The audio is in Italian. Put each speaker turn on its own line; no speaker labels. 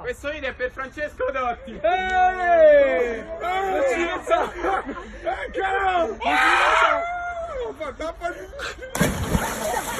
Questo video è per Francesco Dotti.
Non ci pensa! Caro!